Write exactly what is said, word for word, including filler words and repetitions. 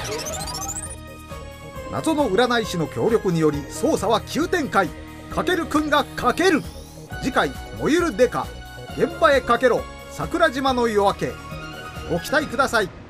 謎の占い師の協力により捜査は急展開。かけるくんがかける。次回「燃ゆるデカ現場へかけろ桜島の夜明け」ご期待ください。